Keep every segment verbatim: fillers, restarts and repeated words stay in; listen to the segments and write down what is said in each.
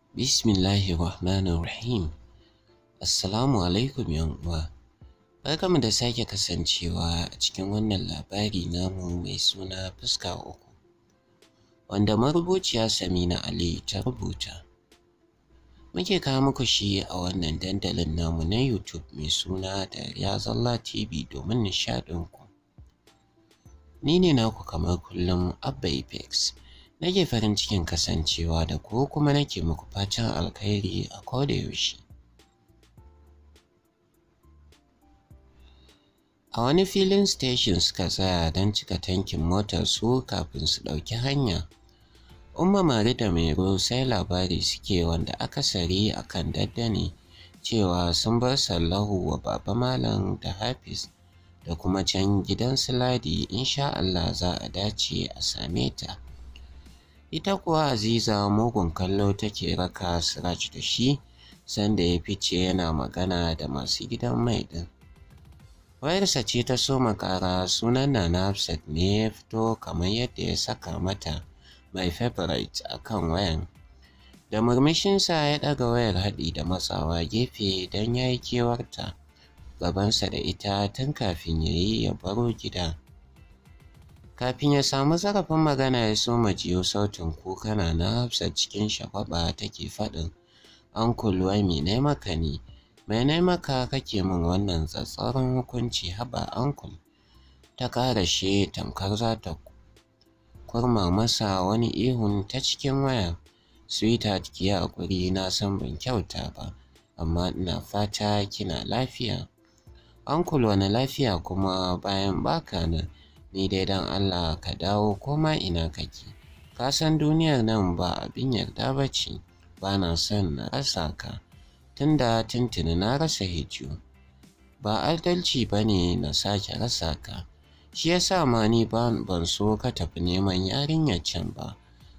Bismillahirrahmanirrahim. Assalamu alaikum uwa. Barkamu da sake kasancewa a cikin wannan labari namu mai suna fuska uku, wanda marubuciya Samina Ali ta rubuta. Muke kawo muku shi a wannan dandalin namu na YouTube mai suna Dariya Zalla T V domin nishaɗinku. Ni ne naku kamar kullum Abba Apex. Nake farin cikin kasancewa da ku kuma nake muku fatan alkhairi a koda yaushe. A wani filin station suka tsaya don cika tankin motar su kafin su ɗauki hanya. Umma Mari da Mairo sai labari suke wanda akasari akan daddane cewa sun bar Sallahu wa Baba Malam da Hafiz da kuma can gidan su Ladi, insha Allah za a dace a same ta. Ita kuwa Aziza mugun kallo take raka Siraj da shi sanda ya fice yana magana da masu gidan mai ɗin. Wayarsa ce ta soma ƙara, sunan Nana Hafsat ne ya fito kamar yadda ya saka mata my favorite a kan wayan. Da murmushinsa ya ɗaga wayar haɗi da matsawa gefe don ya yi kewarta gabansa da ita tun kafin ya yi ya baro gida. Kafin ya samu zarafin magana ya soma jiyo sautin kuka Nana Hafsat cikin shagwaɓa take faɗin, Uncle wai me nai maka ne? Me nai maka kake min wannan tsatsauran hukunci, haba uncle? Ta ƙarashe tamkar za ta kurma masa wani ihun ta cikin waya. Sweetheart ki yi haƙuri, na san ban kyauta ba, amma ina fata kina lafiya. Uncle wani lafiya kuma bayan baka nan? Ni dai don Allah ka dawo koma ina kake. Ka san duniyar nan ba abin yarda ba ce, ba na son na rasa ka. Tunda tuntuni na rasa Hijju. Ba adalci ba ne na sake rasa ka. Shi ya sa ma ni ban so ka tafi neman yarinyar can ba.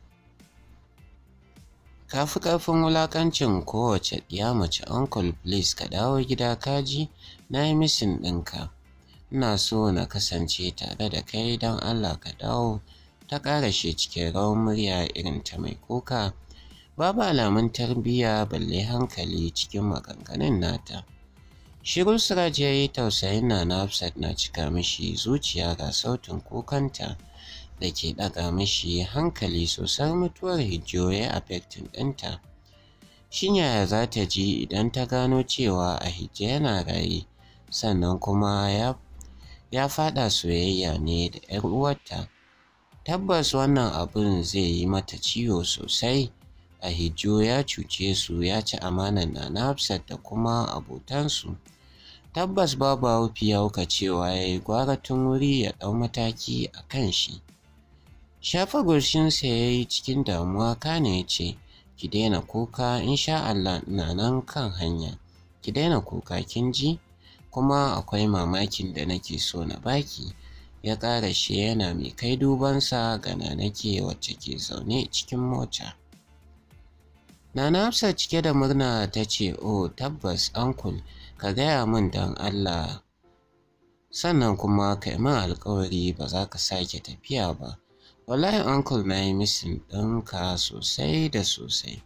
Ka fi ƙarfin wulaƙancin kowace ɗiya mace. Uncle please ka dawo gida kaji, na yi missing ɗinka. Ina so na kasance tare da kai don Allah ka dawo. Ta ƙarashe cikin rawar murya irin ta mai kuka. Babu alamun tarbiyya balle hankali cikin maganganun nata. Shiru Siraj ya yi, tausayin Nana Hafsat na cika mishi zuciya ga sautin kukanta da ke ɗaga mishi hankali sosai. Mutuwar Hijjo ya yi affecting ɗinta. Shin yaya za ta ji idan ta gano cewa Ahijjo yana raye sannan kuma ya ya faɗa soyayya ne da 'yar uwarta? Tabbas wannan abun zai yi mata ciwo sosai. Ahijjo ya cuce su, ya ci amanar Nana Hafsat da kuma abotansu. Tabbas babu haufi ya hauka cewa ya yi gwara tun wuri ya ɗau mataki a kan shi. Shafa goshinsa ya yi cikin damuwa kana ya ce, ki daina kuka, insha Allah ina nan kan hanya. Ki daina kuka kin ji? Kuma akwai mamakin da nake so na baki. Ya ƙarashe yana mai kai dubansa ga Nanake wacce ke zaune cikin mota. Nana Hafsat cike da murna ta ce, oh tabbas uncle, ka gaya min don Allah. Sannan kuma ka yi min alƙawari ba za ka sake tafiya ba. Wallahi uncle na yi missing ɗinka sosai da sosai.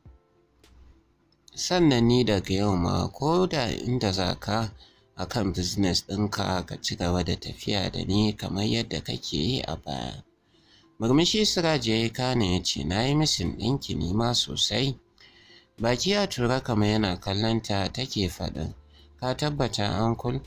Sannan ni daga yau ma ko da inda za ka a kan business ɗinka ka ci gaba da tafiya da ni kamar yadda kake yi a baya. Murmushi Siraj ya yi kana ya ce, na yi missing ɗinki ni ma sosai. Baki ya tura kamar yana kallonta take faɗin, ka tabbata uncle?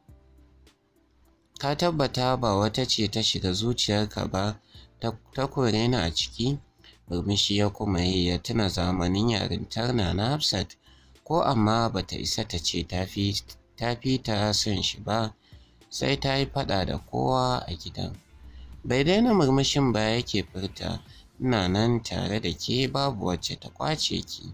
Ka tabbata ba wata ce ta shiga zuciyarka ba ta kore ni a ciki? Murmushi ya kuma yi, ya tuna zamanin yarintar Nana Hafsat, ko amma bata isa ta ce ta fi ta son shi ba, sai ta yi faɗa da kowa a gidan. Bai daina murmushin ba yake furta, ina nan tare da ke, babu wacce ta ƙwace ki.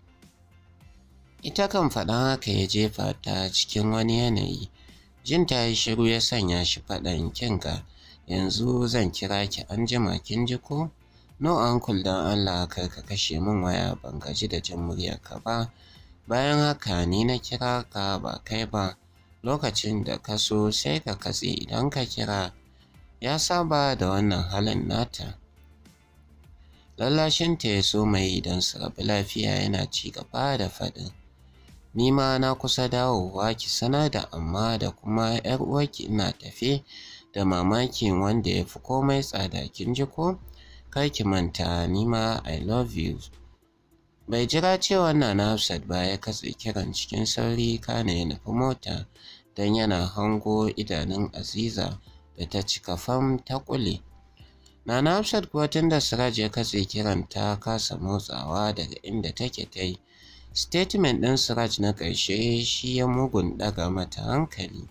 Ita kan faɗan haka ya jefa ta cikin wani yanayi. Jin ta yi shiru ya sanya shi faɗan, kinga yanzu zan kira ki anjima kin ji ko? No uncle don Allah kar ka kashe min waya, ban gaji da jin muryarka ba. Bayan haka ni na kira ka ba kai ba. Lokacin da ka so sai ka katse idan ka kira. Ya saba da wannan halin nata. Lallashinta ya so mai don su rabu lafiya yana ci gaba da faɗin. Ni ma na kusa dawowa ki sanar da amma da kuma 'yar uwarki ina tafe da mamakin wanda ya fi komai tsada kin ji ko? Kar ki manta ni ma I love you. Bai jira cewa Nana Hafsat ba ya katse kiran cikin sauri kana ya nufi mota don yana hango idanun Aziza da ta cika fam ta ƙule. Nana Hafsat kuwa tun da Siraj ya katse kiran ta kasa motsawa daga inda take ta yi. Statement ɗin Siraj na ƙarshe shi ya mugun ɗaga mata hankali.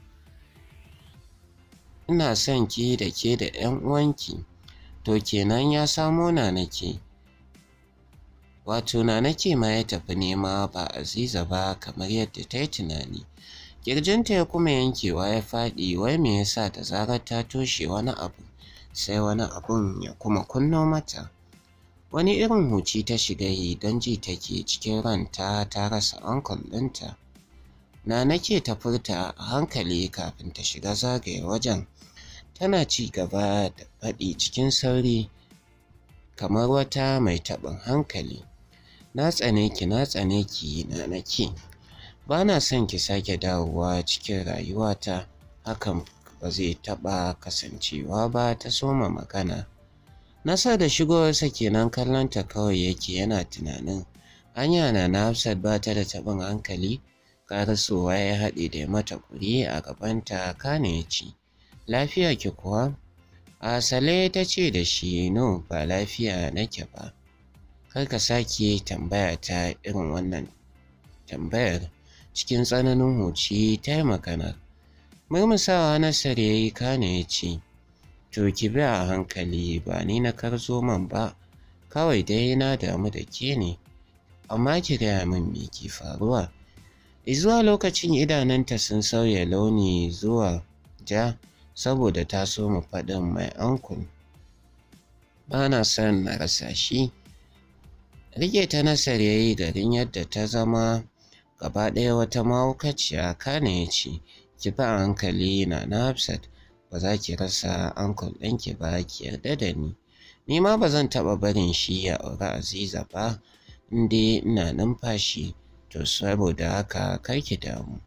Ina son ki da ke da 'yan uwanki, to kenan ya samo Nanake. Wato Nanake ma ya tafi nema ba Aziza ba kamar yadda ta yi tunani. Ƙirjinta ya kuma yankewa ya faɗi wai me yasa da zarar ta toshe wani abu sai wani abun ya kuma kunno mata. Wani irin huci ta shiga yi don ji take cikin ranta ta rasa uncle ɗinta. Nanake ta furta a hankali kafin ta shiga zagaye wajen. Tana ci gaba da faɗi cikin sauri kamar wata mai taɓin hankali. Na tsane ki na tsane ki Nanake. Ba na son ki sake dawowa cikin rayuwata, hakan ba zai taɓa kasancewa ba ta soma magana. Nasa da shigowarsa kenan kallonta kawai yake yana tunanin anya Nana Hafsat ba ta da taɓin hankali. Karasowa ya haɗe da mata ƙuri a gabanta kana ya ce, lafiya ki kuwa? Asale ta ce da shi no ba lafiya nake ba. Kar ka sake tambaya ta irin wannan tambayar. Cikin tsananin huci ta yi magana. Murmusawa Nasir ya yi kana ya ce, to ki bi a hankali ba ni na karzo man ba, kawai dai na damu da ke ne, amma ki gaya min me ke faruwa. Izuwa lokacin idanunta sun sauya launi zuwa ja saboda ta soma faɗin mai uncle. Ba na son na rasa shi. Rike ta Nasir ya yi garin yadda ta zama gaba ɗaya wata mahaukaciya kana ya ce, ki bi a hankali Nana Hafsat, ba za ki rasa uncle ɗinki ba ki yarda da ni. Ni ma ba zan taɓa barin shi ya auri Aziza ba in dai ina numfashi, to saboda haka kar ki damu.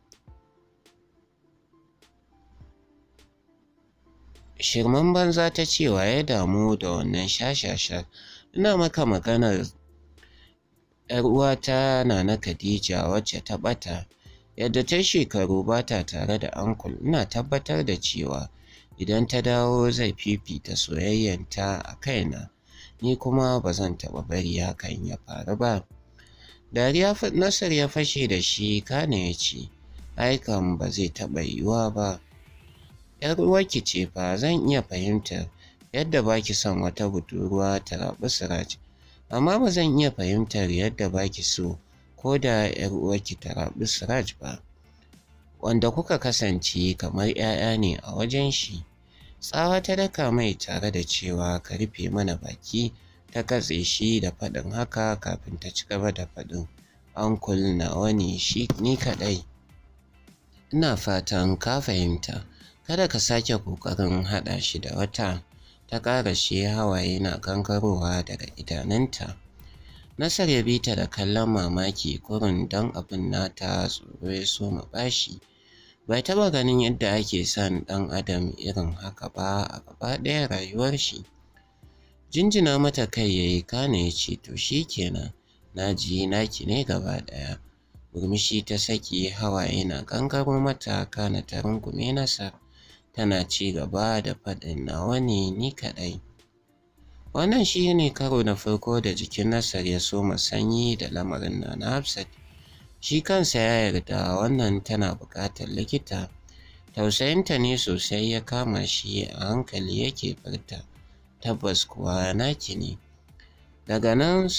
Shirman banza ta ce wa ya damu da wannan shashashar. Ina maka maganar 'yar uwata Nana Khadija wacce ta ɓata. Yadda ta shekaru ba ta tare da uncle, ina tabbatar da cewa idan ta dawo zai fifita soyayyanta a kaina, ni kuma ba zan taɓa bari hakan ya faru ba. Dariya Nasir ya fashe da shi kana ya ce, ai kam ba zai taɓa yiwuwa ba. 'Yar uwarki ce fa, zan iya fahimtar yadda baki son wata budurwa ta raɓi Siraj, amma ba zan iya fahimtar yadda baki so ko da 'yar uwarki ta raɓi Siraj ba, wanda kuka kasance kamar 'ya'ya ne a wajen shi. Tsawa ta daka mai tare da cewa ka rufe mana baki, ta katse shi da faɗin haka kafin ta ci gaba da faɗin, uncle nawa ne shi ni kaɗai. Ina fatan ka fahimta, kada ka sake ƙoƙarin haɗa shi da wata. Ta ƙara shi hawaye na gangarowa daga idanunta. Nasir ya bi ta da kallon mamaki kurun don abin nata tsoro ya soma bashi. Bai taɓa ganin yadda ake son ɗan adam irin haka ba a gaba ɗaya rayuwar shi. Jinjina mata kai ya yi kana ya ce to shi kenan, na ji naki ne gaba ɗaya. Murmushi ta saki hawaye na gangaro mata kana ta rungume Nasir. Tana ci gaba da faɗin nawa ne ni kaɗai. Wannan shi ne karo na farko da jikin Nasir ya soma sanyi da lamarin Nana Hafsat. Shi kansa ya yarda wannan tana buƙatar likita. Tausayinta ne sosai ya kama shi, a hankali yake furta, tabbas kuwa naki ne. Daga nan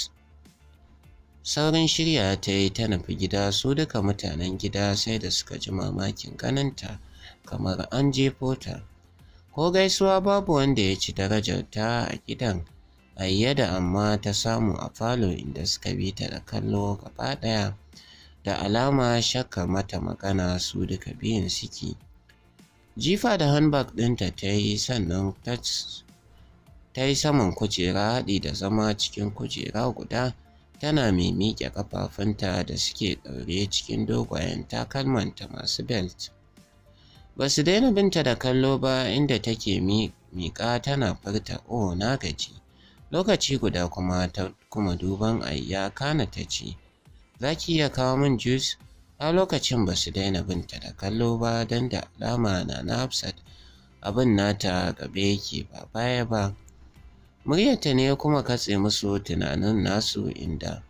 saurin shirya ta yi ta nufi gida, su duka mutanen gida sai da suka ji mamakin ganinta kamar an jefo ta. Ko gaisuwa babu wanda ya ci darajar ta a gidan. Ayyada amma ta samu a falo inda suka bi ta da kallo gaba ɗaya. Da alama shakka mata magana su duka biyun suke. Jifa da handbag ɗinta ta yi sannan ta ta yi saman kujera haɗi da zama cikin kujera guda, tana mai miƙe ƙafafunta da suke ɗaure cikin dogayen takalmanta masu belt. Ba su daina binta da kallo ba, inda take miƙa tana furta "oh na gaji". Lokaci guda kuma ta kuma duban Ayya kana ta ce, "za ki iya kawo min juice?" A lokacin ba su daina binta da kallo ba, don da alama Nana Hafsat abin nata gabe yake ba baya ba. Muryarta ne kuma katse musu tunanin nasu, inda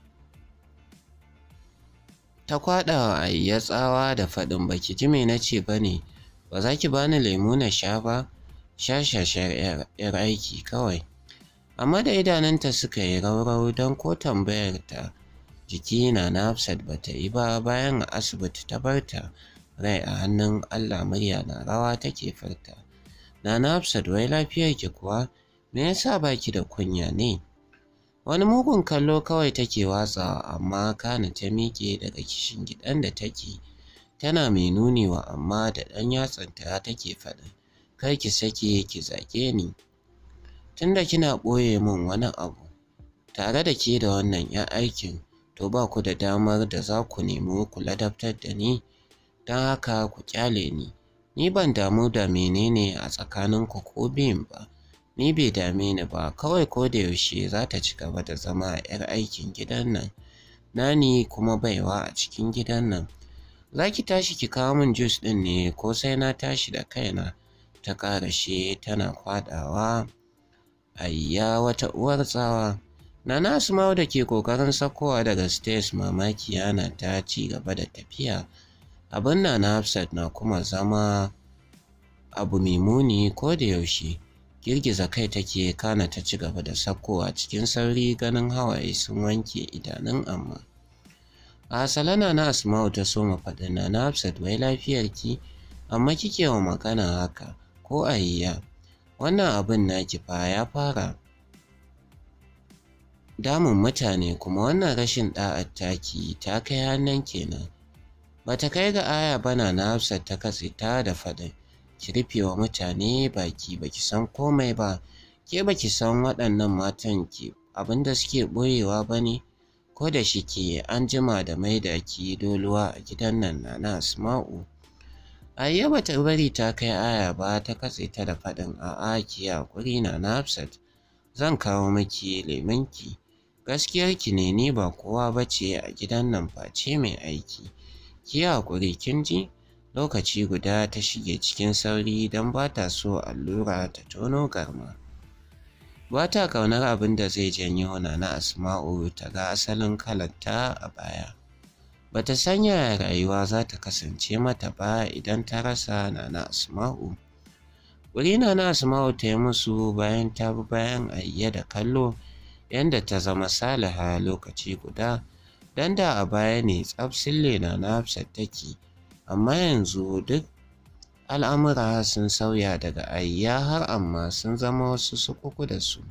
ta kwaɗa wa Ayya tsawa da faɗin, "baki ji me na ce ba ne? Ba za ki bani lemu na sha ba? Shashashar 'yar aiki kawai." Amma da idanunta suka yi raurau, don ko tambayar ta jiki Nana Hafsat ba ta yi ba. Bayan a asibiti ta bar ta rai a hannun Allah, murya na rawa take furta, "Nana Hafsat, wai lafiyarki kuwa? Me yasa baki da kunya ne?" Wani mugun kallo kawai take watsawa, amma kana ta miƙe daga kishingiɗan da take, tana mai nuni wa Amma da ɗan yatsanta take faɗin, "kar ki sake ki zage ni. Tunda kina ɓoye min wani abu tare da ke da wannan 'yar aikin, to ba ku da damar da za ku nemi ku ladabtar da ni, don haka ku ƙyale ni. Ni ban damu da menene a tsakaninku ko biyun ba, ni bai dame ni ba, kawai ko da yaushe za ta ci gaba da zama 'yar aikin gidan nan, nani kuma baiwa a cikin gidan nan. Za ki tashi ki kawo min jus ɗin ne, ko sai na tashi da kaina?" ta ƙarashe tana kwaɗawa Ayya wata uwar tsawa. Nana Asma'u da ke ƙoƙarin saukowa daga stairs, mamaki yana ta ci gaba da tafiya. Abin Nana Hafsat na kuma zama abu mai muni ko da yaushe. Girgiza kai take, kana ta ci gaba da saukowa cikin sauri, ganin hawaye sun wanke idanun Amma. A hasale Nana Asma'u ta soma faɗin, "Nana Hafsat, wai lafiyarki? Amma kike wa magana haka, ko Ayya? Wannan abin naki fa ya fara damun mutane, kuma wannan rashin ɗa'ar taki ta kai hannun kenan." Bata kai ga aya ba, Nana Hafsat ta katse ta da faɗin, "ki rufe wa mutane baki, baki san komai ba. Ke baki san waɗannan matan ki abinda suke ɓoyewa ba ne? Ko da shike an jima da maida ki doluwa a gidan nan, Nana Asma'u." Ayya bata bari ta kai aya ba, ta katse ta da faɗin, "a'a ki haƙuri Nana Hafsat, zan kawo miki lemunki. Gaskiyarki ne, ni ba kowa bace a gidan nan face mai aiki. Ki haƙuri kin ji?" Lokaci guda ta shige cikin sauri, don ba ta so allura ta tono garma. Ba ta ƙaunar abin da zai janyo Nana Asma'u ta ga asalin kalarta a baya. Ba ta san yaya rayuwa za ta kasance mata ba idan ta rasa Nana Asma'u. Wuri Nana Asma'u ta yi musu bayan ta bi bayan Ayya da kallo, yanda ta zama Saliha lokaci guda, don da a baya ne tsaf sille Nana Hafsat take, amma yanzu duk al'amura sun sauya, daga Ayya har Amma sun zama wasu sukuku da su.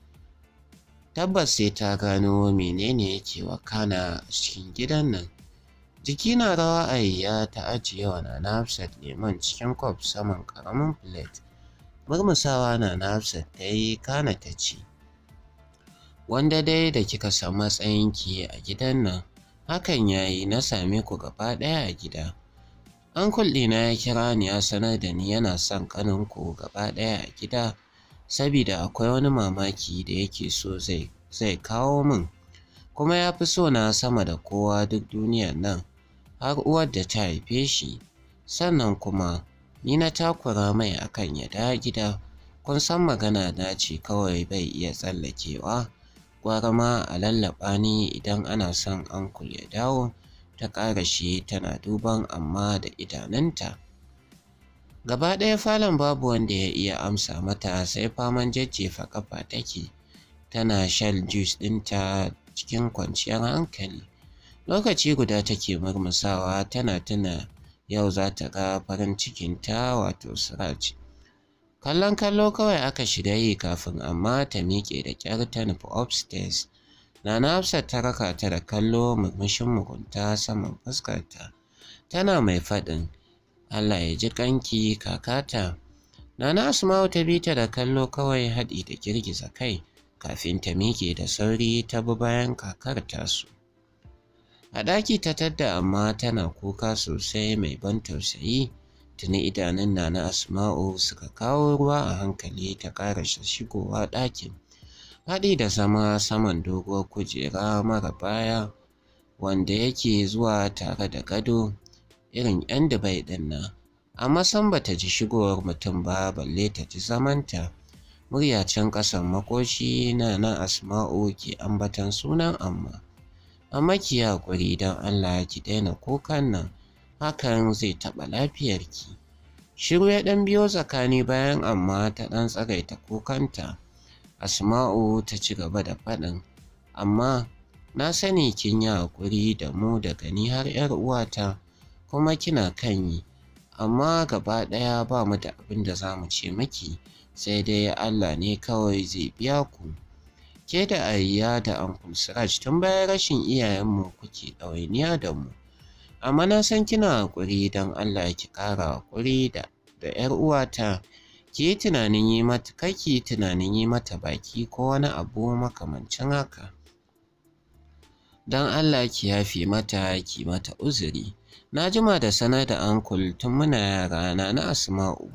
Tabbas sai ta gano menene yake wakana a cikin gidan nan. Jiki na rawa, Ayya ta ajiye wa Nana Hafsat lemon cikin kwaf saman ƙaramin plate. Murmusawa Nana Hafsat ta yi, kana ta ce, "wanda dai da kika san matsayinki a gidan nan, hakan yayi, na same ku gaba ɗaya a gida. Uncle ɗina ya kira ni ya sanar da ni yana son ƙaninku gaba ɗaya a gida, sabida akwai wani mamaki da yake so zai zai kawo min, kuma ya fi so na sama da kowa duk duniyar nan, har uwar da ta haife shi. Sannan kuma ni na takura mai akan ya dawo gida. Kun san magana na ce kawai bai iya tsallakewa, gwara ma a lallaɓa ni idan ana son uncle ya dawo." ta ƙarashe tana duban Amma da idanunta. Gaba ɗaya falon babu wanda ya iya amsa mata, sai faman jajjefa ƙafa take, tana shan juice ɗinta cikin kwanciyar hankali. Lokaci guda take murmusawa, tana tuna yau za ta ga farin cikinta, wato Siraj. Kallon kallo kawai aka shiga yi kafin Amma ta miƙe da ƙyar ta nufi upstairs. Nana Hafsat ta raka ta da kallo, murmushin mugunta saman fuskarta, tana mai faɗin, "Allah ya ji ƙanki kakata." Nana Asma'u ta bi ta da kallo kawai haɗi da girgiza kai kafin ta miƙe da sauri ta bi bayan kakar tasu. A ɗaki ta tadda amma tana kuka sosai mai ban tausayi. Tuni idanun Nana Asma'u suka kawo ruwa a hankali ta ƙarasa shigowa ɗakin. Haɗi da zama saman doguwar kujera mara baya wanda yake zuwa tare da gado irin 'yan Dubai ɗin nan. Amma sam bata ji shigowar mutum ba balle ta ji zamanta. Murya can ƙasan makoshi Nana Asma'u ke ambatan sunan amma. Amma ki yi haƙuri don Allah ki daina kukan nan, hakan zai taɓa lafiyarki. Shiru ya ɗan biyo tsakani bayan amma ta ɗan tsagaita kukanta. Asma'u ta ci gaba da faɗin, amma na sani kin yi haƙuri da mu daga ni har 'yar uwata kuma kina kan yi, amma gaba ɗaya ba mu da abin da za mu ce miki sai dai Allah ne kawai zai biya ku. Ke da Ayya da Uncle Siraj tun bayan rashin iyayenmu kuke ɗawainiya da mu. Amma na san kina haƙuri don Allah ki ƙara haƙuri da da 'yar uwata. Ki yi tunanin yi mata kai ki yi tunanin yi mata baki ko wani abu makamancin haka. Don Allah ki yafe mata ki mata uzuri. Na jima da sanar da Uncle tun muna yara Nana Asma'u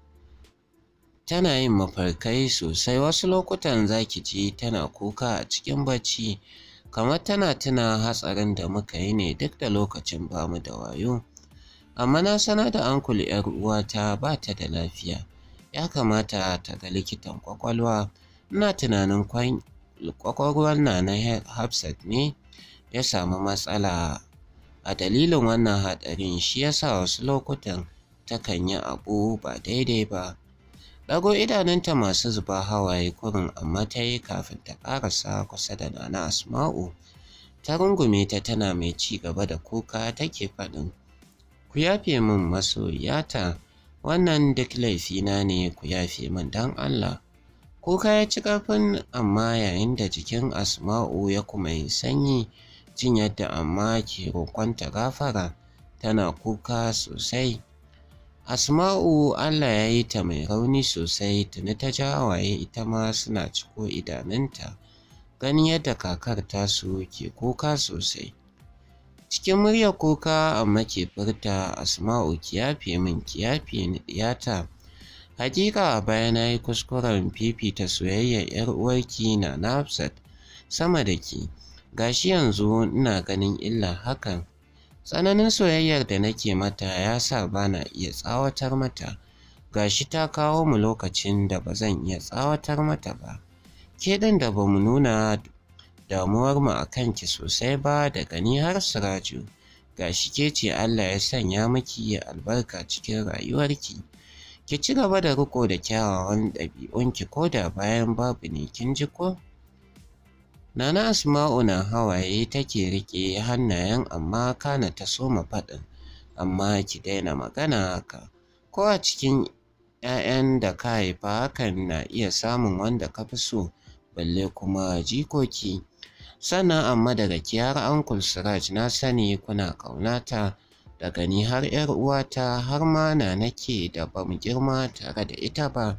tana yin mafarkai sosai, wasu lokutan za ki ji tana kuka a cikin bacci kamar tana tuna hatsarin da muka yi ne duk da lokacin ba mu da wayo. Amma na sanar da Uncle 'yar uwata ba ta da lafiya, ya kamata ta ga likitan ƙwaƙwalwa. Ina tunanin ƙwaƙwalwar Nana Hafsat ne ya samu matsala, a dalilin wannan haɗarin shi ya sa wasu lokutan takan yi abu ba daidai ba. Ɗago idanunta masu zuba hawaye kurin amma ta yi kafin ta ƙarasa kusa da Nana Asma'u. Ta rungume ta tana mai ci gaba da kuka take faɗin, ku yafe min masoyiyata, wannan duk laifina ne, ku yafe min don Allah. Kuka ya ci ƙarfin amma yayin da jikin Asma'u ya kuma yi sanyi, jin yadda amma ke roƙonta gafara tana kuka sosai. Asma'u Allah ya yi ta mai rauni sosai, tuni ta ja hawaye ita ma suna ciko idanunta ganin yadda kakar tasu ke kuka sosai. Cikin muryar kuka amma ke furta, Asma'u ki yafe min, ki yafe ni ɗiyata. Hakika a baya na yi kuskuren fifita soyayyar 'yar uwarki Nana Hafsat sama da ki. Gashi yanzu ina ganin illar hakan. Tsananin soyayyar da nake mata ya sa ba na iya tsawatar mata. Gashi ta kawo mu lokacin da ba zan iya tsawatar mata ba. Ke ɗin da ba mu nuna damuwarmu a kanki sosai ba daga ni har Siraju. Gashi ke ce Allah ya sanya miki albarka cikin rayuwarki. Ki ci gaba da riƙo da kyawawan ɗabi'unki ko da bayan babu ne, kin ji ko? Nana Asma'u na hawaye take riƙe hannayen amma kana ta soma faɗin, amma ki daina magana haka. Ko a cikin 'ya'yan da ka haifa hakan na iya samun wanda ka fi so, balle kuma jikoki. Sannan amma daga ki har Uncle Siraj na sani kuna ƙaunata, daga ni har 'yar uwata har ma na nake da ba mu girma tare da ita ba.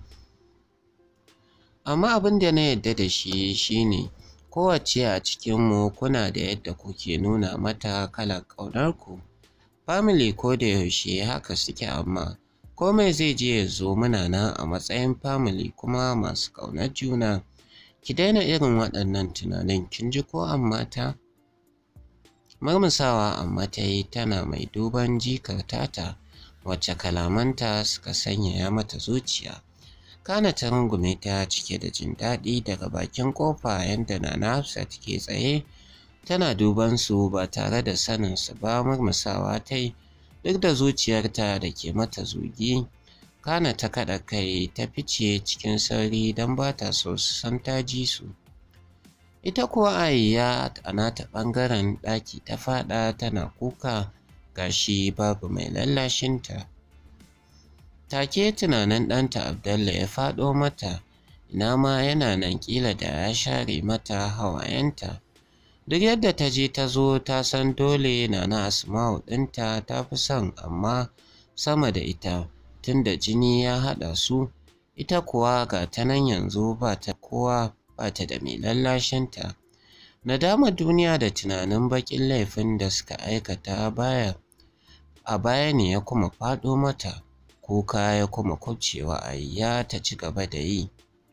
Amma abin da na yarda da shi shine kowacce a cikinmu kuna da yadda kuke nuna mata kalar ƙaunarku. Family ko da yaushe haka suke, amma komai zai je ya zo muna nan a matsayin family kuma masu ƙaunar juna. Ki daina irin waɗannan tunanin, kin ji ko amma ta? Murmusawa amma ta yi tana mai duban jikar tata wacce kalamanta suka sanyaya mata zuciya. Kana ta rungume ta cike da jin daɗi daga bakin ƙofa yadda Nana Hafsat ke tsaye tana duban su ba tare da sanin su ba. Murmusawa ta yi duk da zuciyarta da ke mata zugi. Kana ta kaɗa kai ta fice cikin sauri don ba ta so su san ta ji su. Ita kuwa Ayya a nata ɓangaren ɗaki ta faɗa tana kuka, gashi babu mai lallashinta. Take tunanin ɗanta Abdallah ya faɗo mata, ina ma yana nan ƙila da ya share mata hawayenta. Duk yadda ta je ta zo ta san dole Nana Asma'u ɗinta ta fi son amma sama da ita, tunda jini ya haɗa su. ita kuwa ga ta nan yanzu ba ta kowa ba ta da mai lallashinta. Nadamar duniya da tunanin baƙin laifin da suka aikata baya a baya ne ya kuma faɗo mata, kuka ya kuma kubcewa Ayya ta ci gaba da yi.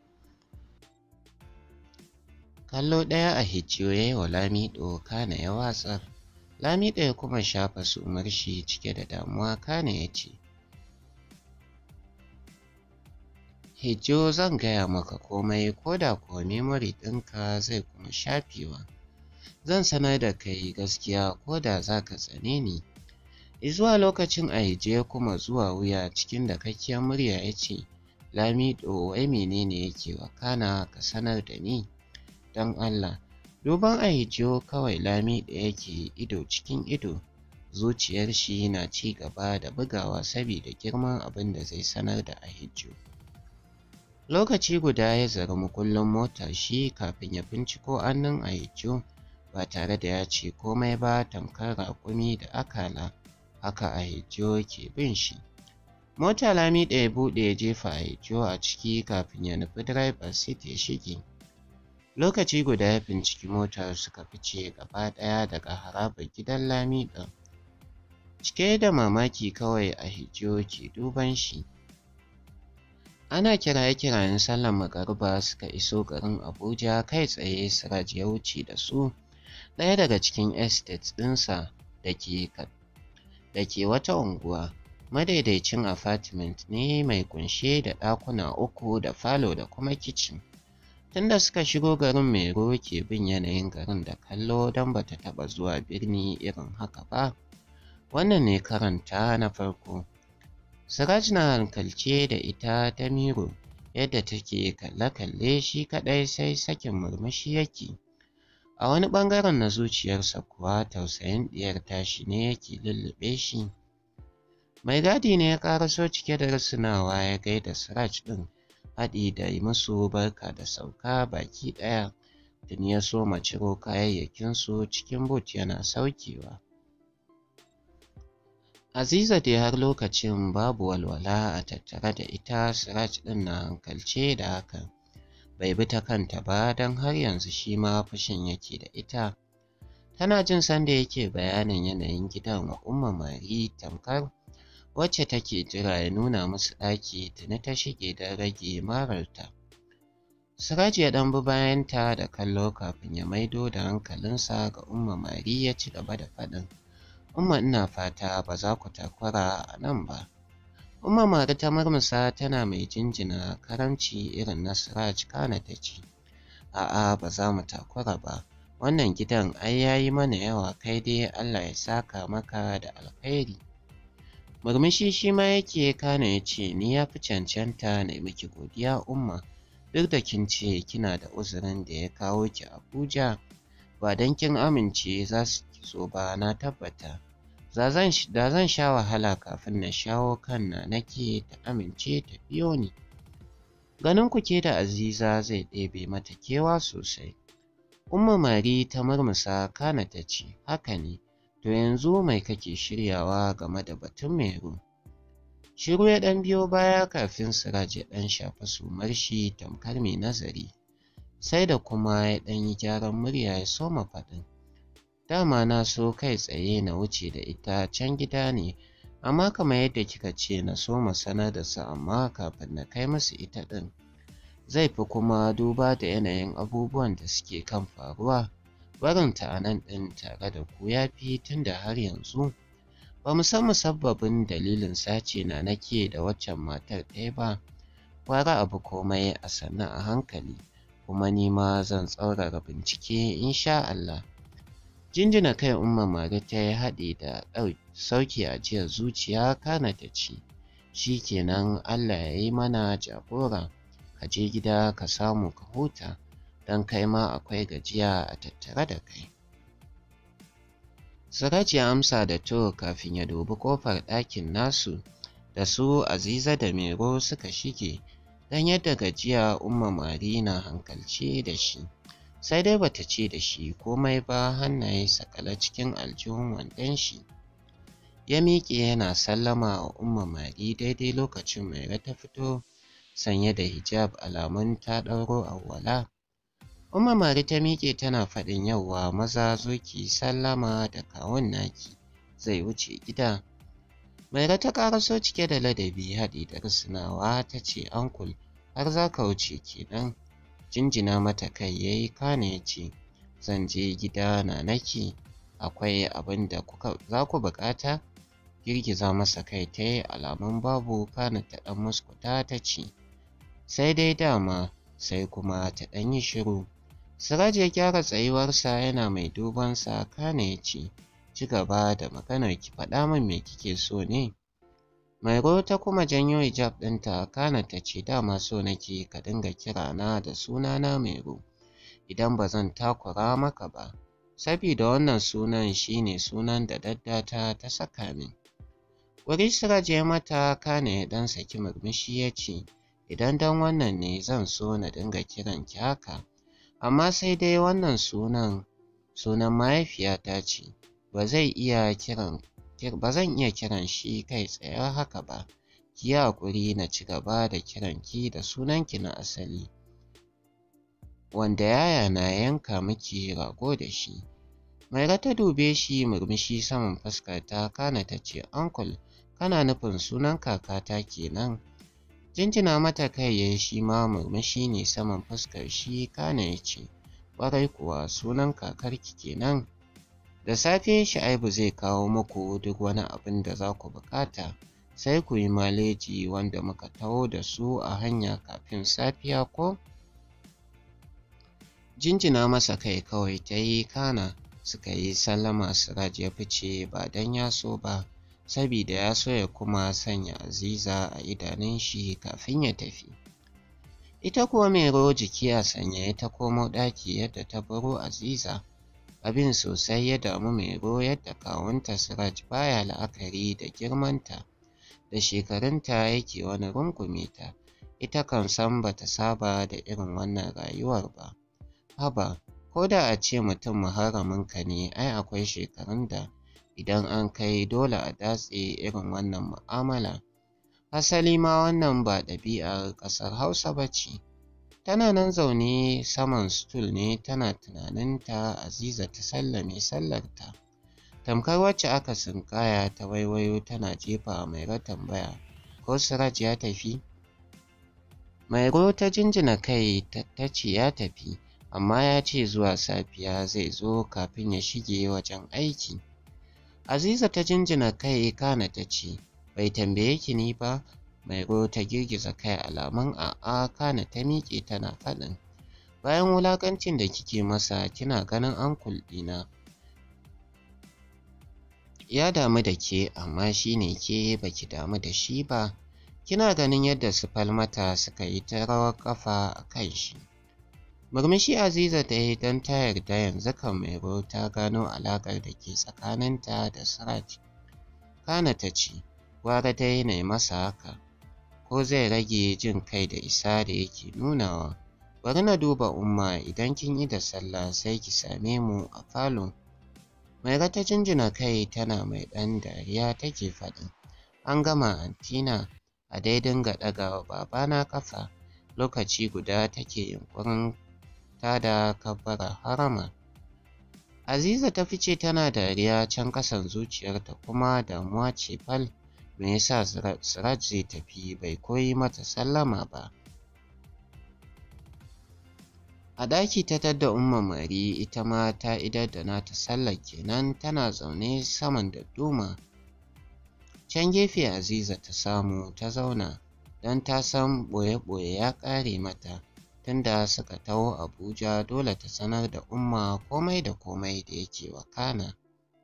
Kallo ɗaya Ahijjo ya yi wa Lamiɗo kana ya watsar. Lamiɗo ya kuma shafa sumar shi cike da damuwa kana ya ce, Hijjo zan gaya maka komai ko da kuwa memory ɗinka zai kuma shafewa. Zan sanar da kai gaskiya ko da za ka tsane ni. Izuwa lokacin Ahijjo ya kuma zuwa wuya cikin dakakkiyar murya ya ce, Lamiɗo wai menene yake wakana ka sanar da ni? Don Allah. Duban Ahijjo kawai Lamiɗo yake ido cikin ido, zuciyar shi na ci gaba da bugawa saboda girman abin da zai sanar da Ahijjo. Lokaci guda ya zari mukullin motar shi kafin ya binciko hannun Ahijjo ba tare da ya ce komai ba, tamkar raƙumi da akala, haka Ahijjo ke bin shi. Mota Lamiɗo ya buɗe ya jefa Ahijjo a ciki kafin ya nufi driver seat ya shige. Lokaci guda ya binciki motar suka fice gaba ɗaya daga harabar gidan Lamiɗo. Cike da mamaki kawai Ahijjo ke duban shi. Ana kiraye-kirayen sallar magariba suka iso garin Abuja kai tsaye Siraj ya wuce da su ɗaya daga cikin estates ɗinsa da ke da ke wata unguwa. Madaidaicin apartment ne mai ƙunshe da ɗakuna uku da falo da kuma kicin. Tunda suka shigo garin Mairo ke bin yanayin garin da kallo don bata taɓa zuwa birni irin haka ba. Wannan ne karanta na farko. Siraj na hankalce da ita ta Miro yadda take kalle-kalle shi kaɗai sai sakin murmushi yake. A wani ɓangaren na zuciyarsa kuwa tausayin ɗiyar tashi ne yake lullube shi. Mai gadi ne ya ƙaraso cike da rusunawa ya gaida Siraj ɗin, haɗi da yi musu barka da sauka baki ɗaya. Tuni ya soma ciro kayayyakinsu cikin boot yana saukewa. Aziza dai har lokacin babu walwala a tattare da ita, Siraj ɗin na hankalce da hakan. Bai bi ta kanta ba don har yanzu shi ma fushin yake da ita. Tana jin sanda yake bayanin yanayin gidan wa Umma Mari tamkar wacce take jira ya nuna musu ɗaki tuni ta shige don rage mararta. Siraj ya ɗan bi bayanta da kallo kafin ya maido da hankalinsa ga Umma Mari ya ci gaba da faɗin, Umma ina fata ba za ku takura a nan ba. Umma Mari ta murmusa tana mai jinjina karamci irin na Siraj kana ta ce, A'a ba za mu takura ba, wannan gidan ai yayi mana yawa kai dai Allah ya saka maka da alkhairi. Murmushi shi ma yake kana ya ce ni ya fi cancanta na miki godiya Umma, duk da kin ce kina da uzurin da ya kawo ki Abuja, ba don kin amince za su zo ba na tabbata. Da zan sha wahala kafin na shawo kan na nake ta amince ta biyo ni. Ganin ku ke da Aziza zai ɗebe mata kewa sosai. Umma Mari ta murmusa kana ta ce, haka ne, to yanzu mai kake shiryawa game da batun Mairo? Shiru ya ɗan biyo baya kafin Siraj ya ɗan shafa sumar shi tamkar mai nazari. Sai da kuma ya ɗan yi gyaran murya ya soma faɗin. Dama na so kai tsaye na wuce da ita can gida ne, amma kamar yadda kika ce na so mu sanar da su amma kafin na kai musu ita ɗin. Zai fi kuma duba da yanayin abubuwan da suke kan faruwa. Barinta a nan ɗin tare da ku ya fi tunda har yanzu ba mu san musabbabin dalilin sace na nake da waccan matar ɗaya ba. Gwara abu komai a sannu a hankali, kuma ni ma zan tsaurara bincike insha Allah. Jinjina kai Umma Mari ta yi haɗi da sauki ajiyar zuciya kana ta ce, shi kenan Allah ya yi mana jagora, ka je gida ka samu ka huta, don kai ma akwai gajiya a tattare da kai. Siraj ya amsa da to kafin ya dubi ƙofar ɗakin nasu da su Aziza da Mairo suka shige, don yadda gajiya Umma Mari na hankalce da shi. Sai dai bata ce da shi komai ba, hannaye sakala cikin aljihun wandon shi. Ya miƙe yana sallama wa Umma Mari daidai lokacin Mairo ta fito sanye da hijab alamun ta ɗauro awwala. Umma Mari ta miƙe tana faɗin yauwa maza zo ki sallama da kawun naki zai wuce gida. Mairo ta ƙaraso cike da ladabi haɗi da risinawa ta ce ankul har za ka wuce kenan. Jinjina mata kai ya yi kana ya ce zan je gida na naki akwai abin da za ku buƙata? Girgiza masa kai ta yi alamun babu kana ta ɗan muskuta ta ce sai dai dama sai kuma ta ɗan yi shiru. Siraj ya gyara tsayuwarsa yana mai dubansa kana ya ce ci gaba da maganar ki faɗa min me kike so ne? Mairo ta kuma janyo hijab ɗinta kana ta ce dama so nake ka dinga kirana da sunana Mairo idan ba zan takura maka ba, sabida wannan sunan shine sunan da daddata ta saka min. Wuri Siraj ya mata kana ya ɗan saki murmushi ya ce idan dan wannan ne zan so na dinga kiran ki haka, amma sai dai wannan sunan sunan mahaifiyata ce ba zai iya kiran ba zan iya kiran shi kai tsaye haka ba, ki yi haƙuri na ci gaba da kiran ki da sunanki na asali wanda yayana ya yanka miki rago da shi. Mairo ta dube shi murmushi saman fuskarta kana ta ce uncle kana nufin sunan kakata kenan? Jinjina mata kai ya shi ma murmushi ne saman fuskar shi kana ya ce ƙwarai kuwa sunan kakarki kenan. Da safe Shu'aibu zai kawo muku duk wani abin da za ku buƙata, sai ku yi maleji wanda muka taho da su a hanya kafin safiya ko? Jinjina masa kai kawai ta yi kana suka yi sallama. Siraj ya fice ba don ya so ba, sabida ya so ya kuma sanya Aziza a idanun shi kafin ya tafi. Ita kuwa Mairo jiki a sanye ta komo ɗaki yadda ta baro Aziza. Abin sosai ya damu Mairo yadda kawunta Siraj baya la'akari da girmanta da shekarunta yake wani rungume ta, ita kan san bata saba da irin wannan rayuwar ba. Haba, ko da a ce mutum muharraminka ne ai akwai shekarun da idan an kai dole a datse irin wannan mu'amala. Asali ma wannan ba ɗabi'ar ƙasar Hausa ba ce. Tana nan zaune saman stool ne tana tunanin ta Aziza ta sallame sallarta. Tamkar wacce aka sinkaya ta waiwayo tana jefa Mairo tambaya ko Siraj ya tafi? Mairo ta jinjina kai ta ce ya tafi, amma ya ce zuwa safiya zai zo kafin ya shige wajen aiki. Aziza ta jinjina kai kana ta ce bai tambaye ki ni ba? Mairo ta girgiza kai alamun a'a kana ta miƙe tana faɗin bayan wulaƙancin da kike masa kina ganin ankul ɗina ya damu da ke amma shi ne ke baki damu da shi ba. Kina ganin yadda su Falmata suka yi ta rawar ƙafa a kan shi. Murmushi Aziza ta yi don ta yarda yanzu kan Mairo ta gano alaƙar da ke tsakaninta da Siraj. Kana ta ce gwara dai na yi masa haka ko zai rage jin kai da isa da yake nunawa. Bari na duba Umma idan kin yi da sallah sai ki same mu a falo. Mairo ta jinjina kai tana mai ɗan dariya take faɗin an gama antina, a dai dinga ɗaga wa babana ƙafa. Lokaci guda take yunƙurin tada kabbara harama. Aziza ta fice tana dariya can ƙasan zuciyarta kuma damuwa ce fal. Me yasa Siraj zai tafi bai koyi mata sallama ba? A ɗaki ta tadda Umma Mari ita ma ta idar da nata sallar kenan tana zaune saman dadduma. Can gefe Aziza ta samu ta zauna don ta san ɓoye-ɓoye ya ƙare mata. Tunda suka taho Abuja dole ta sanar da Umma komai da komai da yake wakana.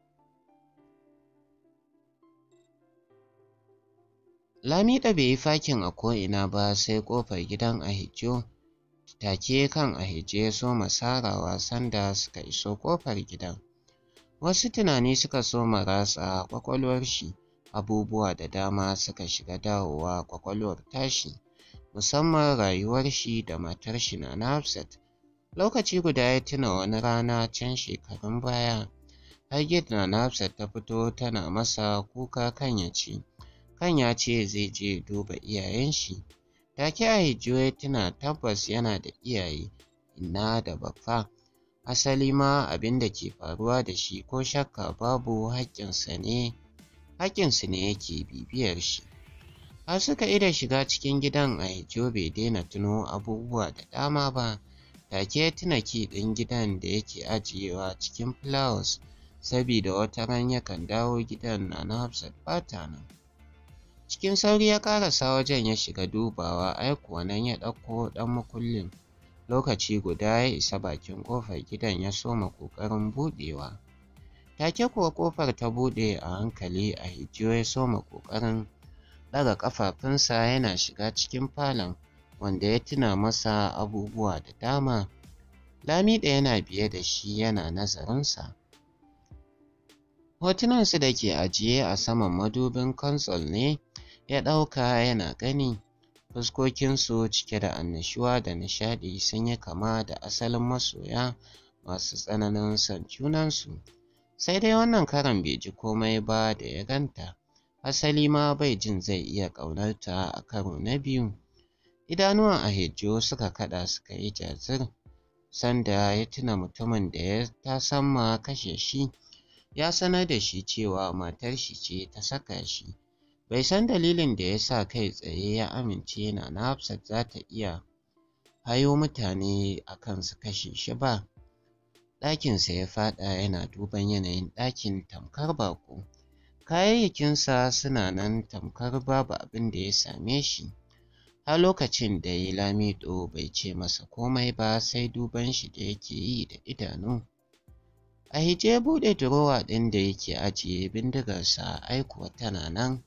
Lamida bai yi fakin a ko'ina ba sai ƙofar gidan Ahijo. Take kan Ahije ya soma sarawa sanda suka iso ƙofar gidan. Wasu tunani suka soma ratsa ƙwaƙwalwar shi, abubuwa da dama suka shiga dawowa ƙwaƙwalwar tashi, musamman rayuwar shi da matar shi Nana Hafsat. Lokaci guda ya tuna wani rana can shekarun baya, har gate Nana Hafsat ta fito tana masa kuka kan ya ce kan ya ce zai je duba iyayen shi. Take Ahijjo ya tuna tabbas yana da iyaye, inna da baffa. Asali ma abin da ke faruwa da shi ko shakka babu haƙƙinsa ne, haƙƙinsu ne yake bibiyar shi. Har suka ida shiga cikin gidan Ahijjo bai daina tuno abubuwa da dama ba. Take ya tuna ki ɗin gidan da yake ajiyewa cikin flowers, sabida wata ran yakan dawo gidan Nana Hafsat ba ta nan. Cikin sauri ya ƙarasa wajen ya shiga dubawa, ai kuwa nan ya ɗauko ɗan makullin. Lokaci guda ya isa bakin ƙofar gidan ya soma ƙoƙarin buɗewa. Take kuwa ƙofar ta buɗe a hankali, Ahijjo ya soma ƙoƙarin ɗaga ƙafafunsa yana shiga cikin falon, wanda ya tuna masa abubuwa da dama. Lamiɗo yana biye da shi yana nazarinsa. Hotunansu da ke ajiye a saman madubin console ne ya ɗauka yana gani. Fuskokinsu cike da annashuwa da nishaɗi sun yi kama da asalin masoya masu tsananin son junansu. Sai dai wannan karon bai ji komai ba da ya ganta. Asali ma bai jin zai iya ƙaunarta a karo na biyu. Idanuwan Ahijjo suka kaɗa suka yi jazir, sanda ya tuna mutumin da ya tasamma kashe shi ya sanar da shi cewa matar shi ce ta saka shi. Bai san dalilin da ya sa kai tsaye ya amince Nana Hafsat za ta iya hayo mutane a kan su kashe shi ba. Ɗakinsa ya faɗa yana duban yanayin ɗakin tamkar baƙo. Kayayyakinsa suna nan tamkar babu abin da ya same shi. Har lokacin da ya Lamiɗo bai ce masa komai ba sai duban shi da yake yi da idanu. Ahijjo ya buɗe durowa ɗin da yake ajiye bindigarsa, ai kuwa tana nan.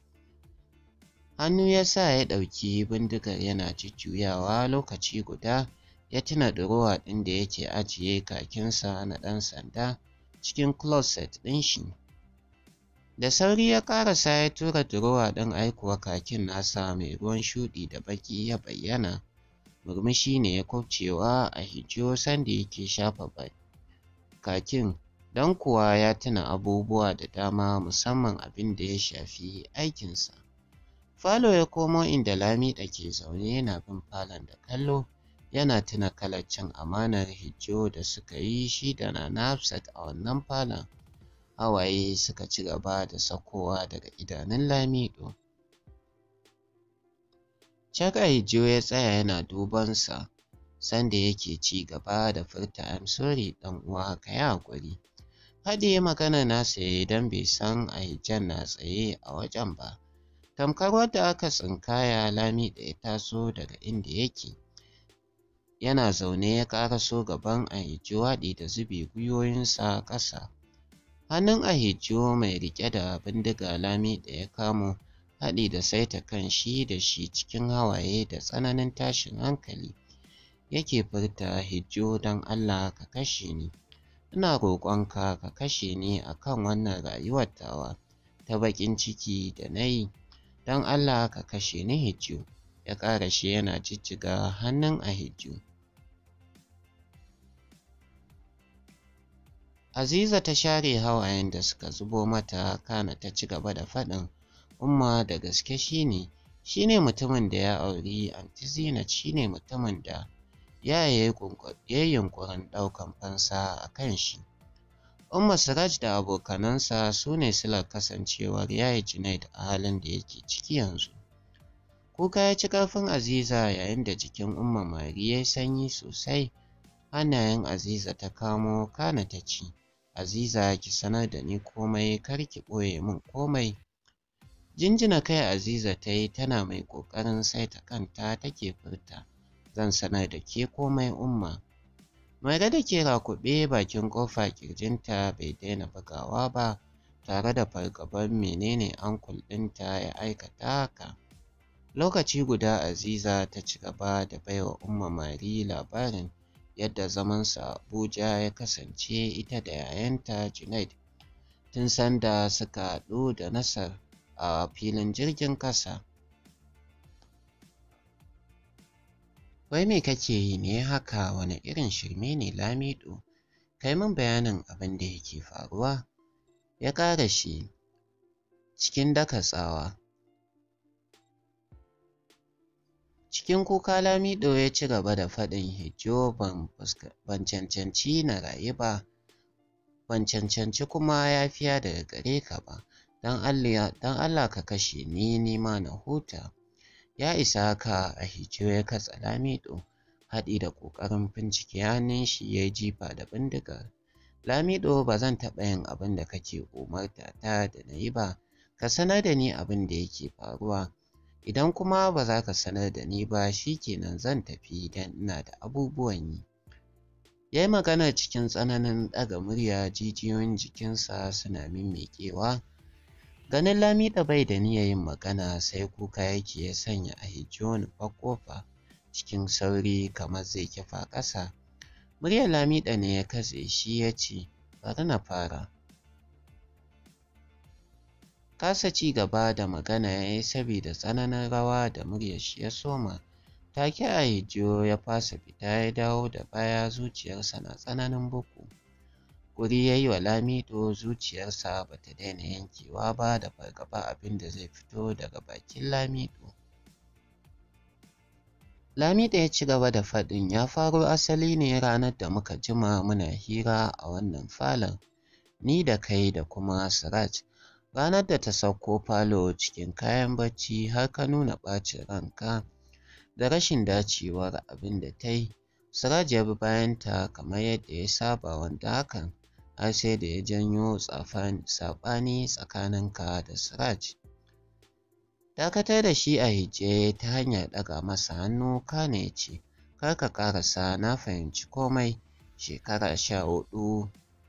Hannu ya sa ya ɗauki bindigar yana jujjuyawa, lokaci guda ya tuna durowa ɗin da yake ajiye kakinsa na ɗan sanda cikin closet ɗin shi. Da sauri ya ƙarasa ya tura durowa ɗin, ai kuwa kakin nasa mai ruwan shuɗi da baƙi ya bayyana. Murmushi ne ya kubcewa Ahijjo sanda yake shafa kakin, don kuwa ya tuna abubuwa da dama musamman abin da ya shafi aikinsa. Falo ya komo inda Lamiɗo ke zaune yana bin falon da kallo, yana tuna kalar cin amanar Hijjo da suka yi shi da Nana Hafsat a wannan falon. Hawaye suka ci gaba da saukowa daga idanun Lamiɗo. Cak Ahijjo ya tsaya yana dubansa, sanda yake ci gaba da furta I'm sorry ɗan uwa ka yi haƙuri. Haɗiye magana nasa yayi don bai san Ahijjon na tsaye a wajen ba. Tamkar wadda aka tsinkaya, Lamiɗo ya taso daga inda yake. Yana zaune ya ƙaraso gaban Ahijjo haɗi da zube gwiwoyinsa ƙasa. Hannun Ahijjo mai riƙe da bindiga Lamiɗo ya kamo, haɗi da saita kan shi da shi cikin hawaye da tsananin tashin hankali. Yake furta Ahijjo don Allah ka kashe ni. Ina roƙonka ka kashe ni a kan wannan rayuwar tawa ta baƙin ciki da na yi. Don Allah ka kashe ni Hijjo, ya ƙarashe yana jijjiga hannun Ahijjo. Aziza ta share hawayen da suka zubo mata, kana ta ci gaba da faɗin Umma da gaske shi ne, shi ne mutumin da ya auri Anty Zinat, shi ne mutumin da ya yi yunƙurin ɗaukan fansa a kan shi. Umma Siraj da abokanansa su ne silar kasancewar yayi Junaid a halin da yake ciki yanzu. Kuka ya ci ƙarfin Aziza yayin da jikin Umma Mari ya yi sanyi sosai. Hannayen Aziza ta kamo kana ta ce, Aziza ki sanar da ni komai, kar ki ɓoye min komai. Jinjina kai Aziza ta yi tana mai ƙoƙarin saita kanta take furta, zan sanar da ke komai Umma. Mairo da ke rakuɓe bakin ƙofa ƙirjinta bai daina bugawa ba, tare da fargaban menene ankul ɗinta ya aikata haka. Lokaci guda Aziza ta ci gaba da baiwa Umma Mari labarin yadda zamansa a Abuja ya kasance ita da yayanta Junaid tun sanda suka haɗu da Nasar a filin jirgin ƙasa. Wai me kake yi ne haka, wani irin shirme ne Lamiɗo? Kai min bayanin abin da yake faruwa, ya ƙara shi cikin daka tsawa. Cikin kuka Lamido ya ci gaba da faɗin, Hijjo ban cancanci na rayu ba, ban cancanci kuma yafiya daga gare ka ba, don Allah ka kashe ni nima na huta. Ya isa haka, a Hijjo ya katse Lamido, haɗi da ƙoƙarin bincike hannun shi ya jifa da bindigar. Lamido, ba zan taɓa yin abin da kake umarta ta da na yi ba, ka sanar da ni abin da yake faruwa. Idan kuma ba za ka sanar da ni ba shi kenan zan tafi don ina da abubuwan yi. Ya yi maganar cikin tsananin ɗaga murya, jijiyoyin jikinsa suna mimmiƙewa. Ganin Lamido bai da niyyar yin magana sai kuka yake ya sanya a Hijjo nufar ƙofa cikin sauri kamar zai kifa ƙasa. Muryar Lamido ne ya katse shi ya ce, bari na fara. Kasa ci gaba da magana ya yi saboda tsananin rawa da muryar shi ya soma. Take a Hijjo ya fasa fita ya dawo da baya, zuciyarsa na tsananin bugu. Guri ya yi wa Lamido, zuciyarsa ba ta daina yankewa ba da fargaba abin da zai fito daga bakin Lamido. Lamido ya ci gaba da faɗin, ya faro asali ne ranar da muka jima muna hira a wannan falon, ni da kai da kuma Siraj. Ranar da ta sauko falo cikin kayan bacci har ka nuna ɓacin ranka da rashin dacewar abin da ta yi. Siraj ya bi bayanta kamar yadda ya saba, wanda hakan har sai da ya janyo saɓani tsakaninka da Siraj. Dakatar da shi a Hijjo ta hanyar ɗaga masa hannu, kana ya ce, kar ka ƙarasa, na fahimci komai. Shekara sha huɗu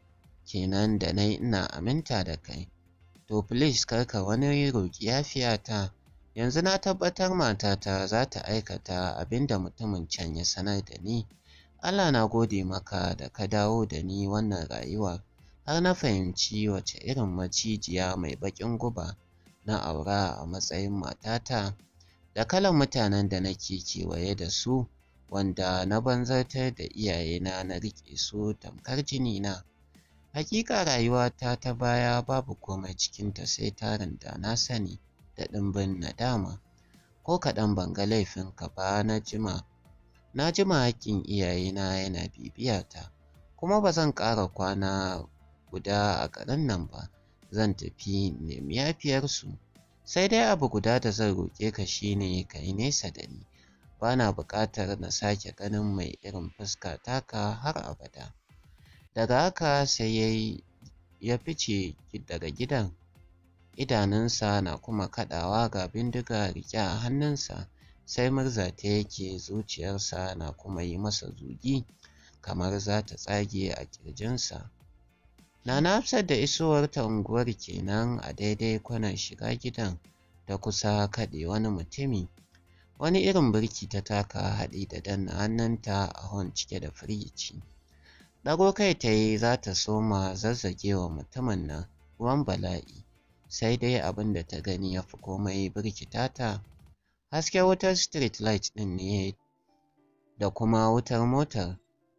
kenan da na ina aminta da kai. To please kar ka wani roƙi yafiyata. Yanzu na tabbatar matata za ta aikata abin da mutumin can ya sanar da ni. Allah na gode maka da ka dawo da ni wannan rayuwa, har na fahimci wace irin macijiya mai baƙin guba na aura a matsayin matata, da kalan mutanen da nake kewaye da su, wanda na banzartar da iyayena na riƙe su tamkar jinina. Hakika rayuwata ta baya babu komai cikinta sai tarin da na sani da ɗimbin nadama. Ko kaɗan ban ga laifinka ba, na jima na jima haƙƙin iyayena yana bibiyata, kuma ba zan ƙara kwana guda a garin nan ba, zan tafi nemi yafiyarsu. Sai dai abu guda da zan roƙe ka shine ka yi nesa da ni, ba na buƙatar na sake ganin mai irin fuska taka har abada. Daga haka sai ya yi ya fice daga gidan, idanunsa na kuma kaɗawa ga bindiga riƙe a hannunsa, sai murza ta yake, zuciyarsa na kuma yi masa zugi kamar za ta tsage a ƙirjinsa. Nana Hafsat da isowarta unguwar kenan a daidai kwanar shiga gidan ta kusa kaɗe wani mutumi. Wani irin birki ta taka haɗi da danna hannunta a hon cike da firgici. Ɗago kai ta yi za ta soma zazzage wa mutumin nan ruwan bala'i, sai dai abin da ta gani ya fi komai birkita ta. Hasken wutar street light ɗin ne da kuma wutar motar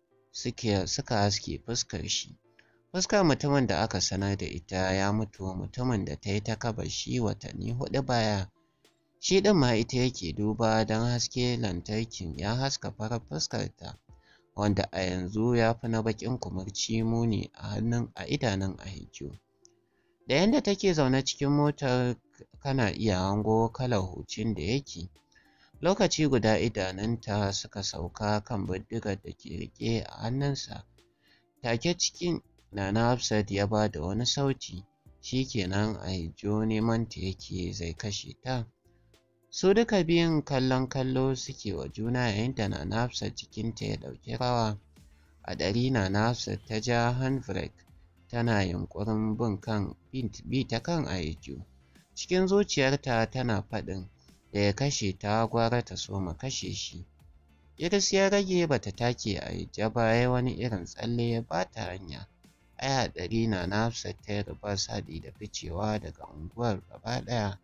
suka haske fuskar shi. Fuskar mutumin da aka sanar da ita ya mutu, mutumin da ta yi ta kaba shi watanni huɗu baya. Shi ɗin ma ita yake duba don haske lantarkin ya haska farar fuskarta, wanda a yanzu ya fi na baƙin kumurci muni a hannun a idanun a Hijjo. Da yanda take zaune cikin motar kana iya hango kalar hucin da yake. Lokaci guda idanunta suka sauka kan bindigar da ke riƙe a hannunsa. Take cikin Nana Hafsat ya ba da wani sauti, shi kenan a Hijjo neman ta yake zai kashe ta. Su duka biyun kallon kallo suke wa juna yayin da Nana Hafsat jikinta ya ɗauki rawa. A ɗari Nana Hafsat ta ja handbrake tana yunƙurin bin kan bi ta kan a Hijjo. Cikin zuciyarta tana faɗin da ya kashe ta gwara ta soma kashe shi. Iris ya rage bata take a Hijjo ba, ya wani irin tsalle ya bata hanya. Ai a ɗari Nana Hafsat ta yi ribas haɗi da ficewa daga unguwar gaba ɗaya.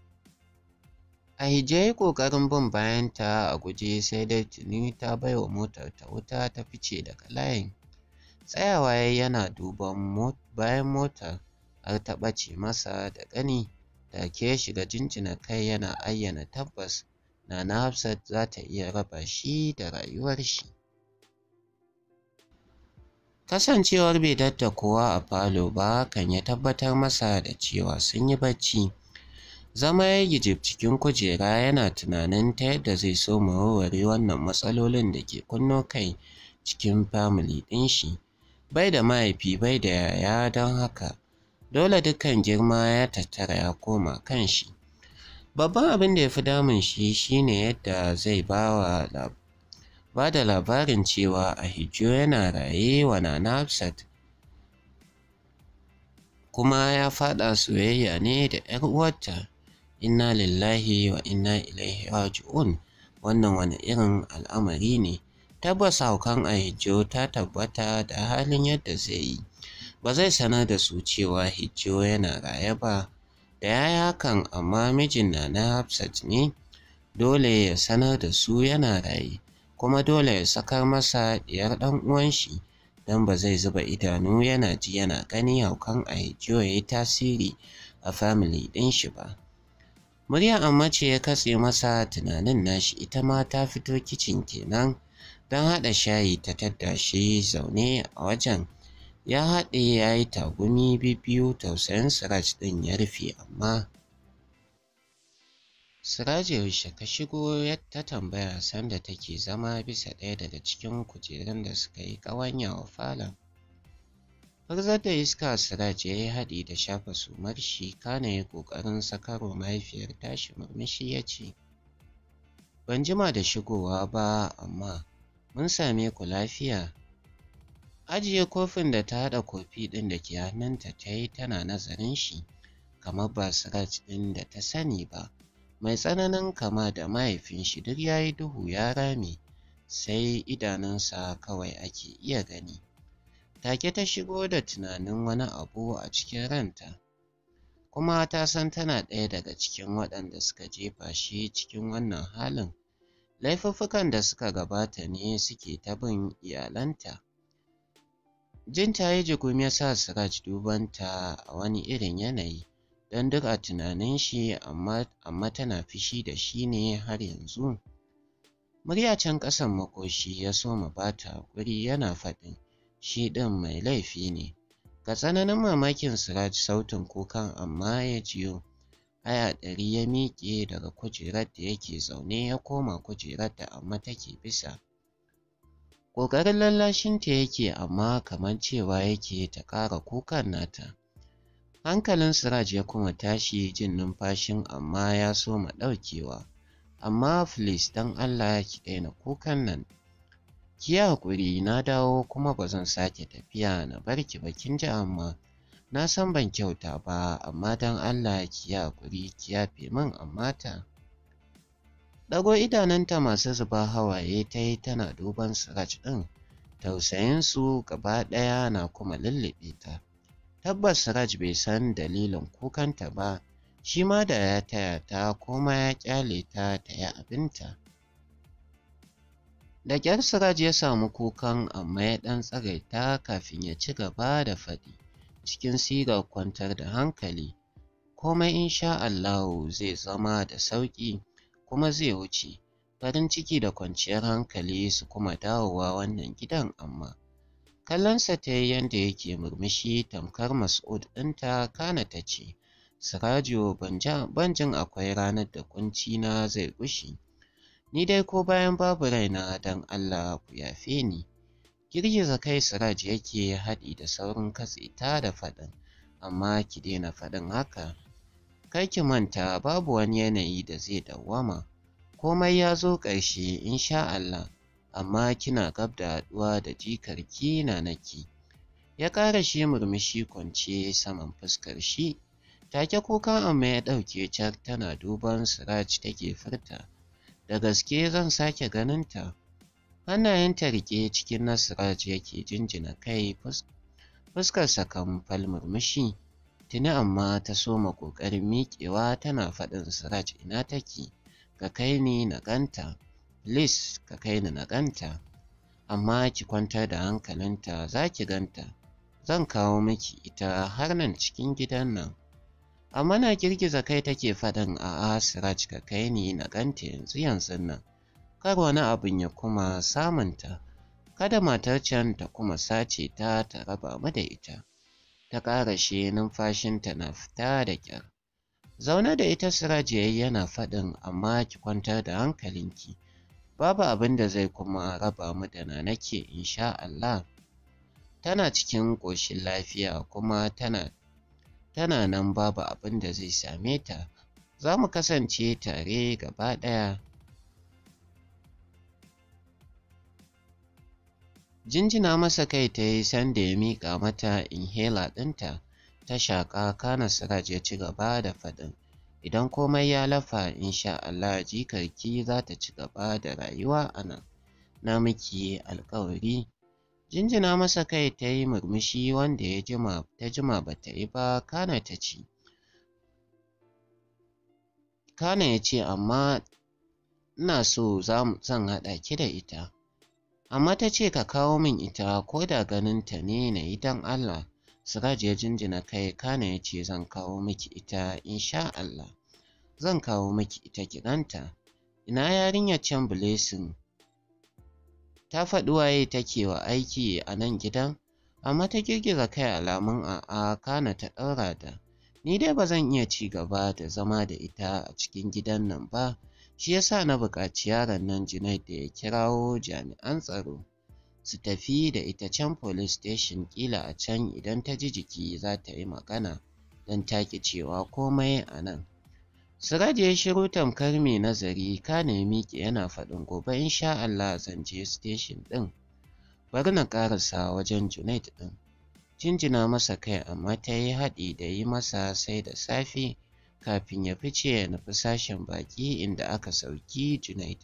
A Hijjo ya yi ƙoƙarin bin bayanta a guje, sai dai tuni ta bai wa motar ta wuta ta fice daga layin. Tsayawa ya yana duban bayan motar har ta ɓace masa da gani, take ya shiga jinjina kai yana ayyana tabbas Nana Hafsat za ta iya raba shi da rayuwar shi. Kasancewar bai dadda kowa a falo ba kan ya tabbatar masa da cewa sun yi bacci. Zama ya gijib cikin kujera yana tunanin ta yadda zai so mu warware wannan matsalolin da ke kunno kai cikin famili ɗin shi. Bai da mahaifi bai da yaya, don haka dole dukkan girma ya tattara ya koma kan shi. Babban abin da ya fi damun shi shine yadda zai ba wa da labarin cewa Ahijjo yana raye wa Nana Hafsat, kuma ya faɗa soyayya ne da 'yar uwarta. Inna lillahi wa inna ilaihi raji'un. Wannan wani irin al'amari ne? Tabbas haukan Ahijjo ta tabbata da halin yadda zai yi. Ba zai sanar da su cewa Ahijjo yana raye ba. Da ya yi hakan amma mijin Nana Hafsat ne, dole ya sanar da su yana raye, kuma dole ya sakar masa diyar ɗan uwan shi, don ba zai zuba idanu yana ji yana gani haukan Ahijjo ya yi tasiri a famili ɗin shi ba. Murya amma ce ya katse masa tunanin nashi, ita ma ta fito kicin kenan don haɗa shayi ta tadda shi zaune a wajen. Ya haɗe ya yi tagumi bibbiyu, tausayin Siraj ɗin ya rufe. Amma Siraj yaushe ka shigo, ta tambaya sanda take zama bisa ɗaya daga cikin kujerun da suka yi ƙawanya wa falon. Furzar da iska Siraj ya yi haɗi da shafa sumar shi, kana ya ƙoƙarin sakarwa mahaifiyar tashi murmushi ya ce, ban jima da shigowa ba, amma mun same ku lafiya. Ajiye kofin da ta haɗa kofi ɗin da ke hannunta ta yi tana nazarin shi, kamar ba Siraj ɗin da ta sani ba, mai tsananin kama da mahaifin shi. Duk ya yi duhu ya rame, sai idanunsa kawai ake iya gani. Take ta shigo da tunanin wani abu a cikin ranta, kuma ta san tana ɗaya daga cikin waɗanda suka jefa shi cikin wannan halin. Laifuffukan da suka gabata ne suke ta bin iyalanta. Jin ta yi jigum ya sa Siraj dubanta a wani irin yanayi, don duk a tunanin shi amma, amma tana fishi da shi ne har yanzu. Murya can ƙasan makoshi ya soma bata haƙuri yana faɗin shi ɗin mai laifi ne. Ga tsananin mamakin Siraj sautin kukan amma ya jiyo. Aya ɗari ya miƙe daga kujerar da yake zaune ya koma kujerar da amma take bisa. Ƙoƙarin lallashinta yake amma kamar cewa yake ta ƙara kukan nata. Hankalin Siraj ya kuma tashi, jin numfashin amma ya soma ɗaukewa. Amma please don Allah ki daina kukan nan. Ki yi haƙuri, na dawo kuma ba zan sake tafiya na bar ki ba, kin ji amma. Na san ban kyauta ba, amma don Allah ki yi haƙuri ki yafe min amma ta. Ɗago idanunta masu zuba hawaye ta yi tana duban Siraj ɗin, tausayinsu gaba ɗaya na kuma lullube ta. Tabbas Siraj bai san dalilin kukanta ba, shi ma da ya taya ta kuma ya ƙyale ta ta yi abinta. Da ƙyar Siraj ya samu kukan amma ya ɗan tsagaita kafin ya ci gaba da faɗi cikin sigar kwantar da hankali. Komai insha Allahu zai zama da sauƙi kuma zai wuce. Farin ciki da kwanciyar hankali su kuma dawowa wannan gidan amma. Kallonsa ta yi yadda yake murmushi tamkar Mas'ud ɗinta, kana ta ce, Sirajo, ban jin akwai ranar da ƙuncina zai gushe. Ni dai ko bayan babu raina don Allah ku yafe ni. Girgiza kai Siraj yake haɗi da saurin katse ta da faɗin, amma ki daina faɗin haka. Kar ki manta babu wani yanayi da zai dawwama. Komai ya zo ƙarshe insha Allah, amma kina gab da haɗuwa da jikarki Nanaki. Ya ƙara shi murmushi kwance saman fuskar shi. Take kukan amma ya ɗauke cak, tana duban Siraj take furta, da gaske zan sake ganinta. Hannayenta riƙe cikin na Siraj yake jinjina kai, fuskarsa kan fal murmushi. Tuni amma ta soma ƙoƙarin miƙewa tana faɗin, Siraj ina take? Ka kai ni na ganta. Please ka kai ni na ganta. Amma ki kwantar da hankalinta, za ki ganta. Zan kawo miki ita har nan cikin gidan nan. Amma na girgiza kai take faɗin a'a Siraj ka kai ni na ganta yanzu yanzun nan. Kar wani abin ya kuma samunta. Kada matar can ta kuma sace ta ta raba mu da ita. Ta ƙarashe numfashinta na fita da ƙyar. Zaune da ita Siraj yayi yana faɗin amma ki kwantar da hankalinki. Babu abin da zai kuma raba mu da Nanake insha Allah. Tana cikin ƙoshin lafiya kuma tana tana nan babu abin da zai same ta. Za mu kasance tare gaba ɗaya. Jinjina masa kai ta yi sanda ya miƙa mata inhaler ɗinta. Ta shaƙa kana Siraj ya ci gaba da faɗin. Idan komai ya lafa insha Allah jikarki za ta ci gaba da rayuwa a nan. Na miki alƙawari. Jinjina masa kai ta yi murmushi wanda ya jima ta jima ba ta yi ba kana ta ci. Kana ya ce amma ina so zan haɗa ki da ita. Amma ta ce ka kawo min ita ko da ganinta ne na yi don Allah. Siraj ya jinjina kai kana ya ce zan kawo miki ita insha Allah. Zan kawo miki ita ki ganta. Ina yarinyar can Blessing? Ta faɗi waye take wa aiki a nan gidan? Amma ta girgiza kai alamun a'a kana ta ɗaura da. Ni dai ba zan iya ci gaba da zama da ita a cikin gidan nan ba. Shi yasa na buƙaci yaron nan Junaid da ya kirawo jami'an tsaro su tafi da ita can police station ƙila a can idan ta ji jiki za ta yi magana don ta ƙi cewa komai a nan. Siraj ya shiru tamkar mai nazari kana ya miƙe yana faɗin gobe insha Allah zan je station ɗin. Bari na ƙarasa wajen Junaid ɗin. Jinjina masa kai amma ta yi haɗi da yi masa sai da safe kafin ya fice ya nufi sashen baƙi inda aka sauki Junaid.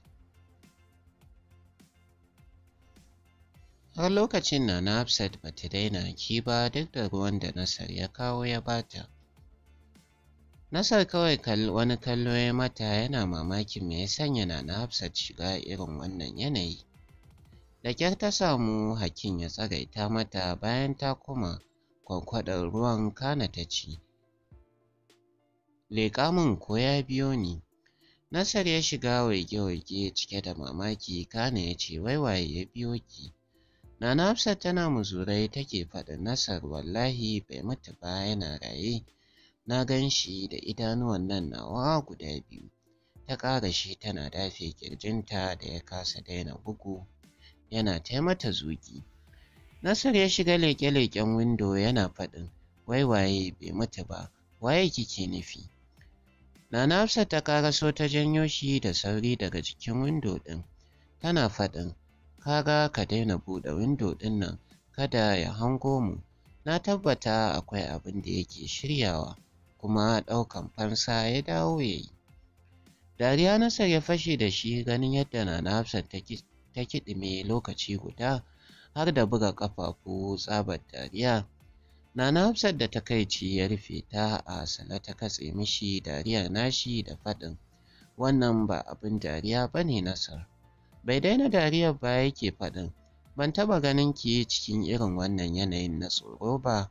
Har lokacin na na Hafsat ba ta daina haki ba duk da ruwan da Nasar ya kawo ya bata. Nasar kawai wani kallo ya mata yana mamakin me ya sanya na Hafsat shiga irin wannan yanayi. Da ƙyar ta samu hakin ya tsagaita mata bayan ta kuma kwankwaɗar ruwan kana ta ci. Leƙa min ko ya biyo ni. Nasar ya shiga waige-waige cike da mamaki kana ya ce wai waye ya biyo ki. Nana Hafsat tana muzurai take faɗin Nasar wallahi bai mutu ba yana raye. Na gan shi da idanuwan nan nawa guda biyu. Ta ƙarashe tana dafe ƙirjinta da ya kasa daina bugu. Yana taimata zugi. Nasar ya shiga leƙe-leƙen windo yana faɗin wai waye bai mutu ba waye kike nufi. Nana Hafsat ta ƙaraso ta janyo shi da sauri daga jikin windo ɗin. Tana faɗin kaga ka daina buɗe windo ɗin nan kada ya hango mu. Na tabbata akwai abin da yake shiryawa kuma ɗaukan fansa ya dawo ya yi. Dariya Nasar ya fashe da shi ganin yadda Nana Hafsat ta kiɗime lokaci guda har da buga ƙafafu tsabar dariya. Nana Hafsat da takaici ya rufe ta a sane ta katse mishi dariyar nashi da faɗin wannan ba abin dariya ba ne Nasar. Bai daina dariyar ba yake faɗin ban taɓa ganin ki cikin irin wannan yanayin na tsoro ba.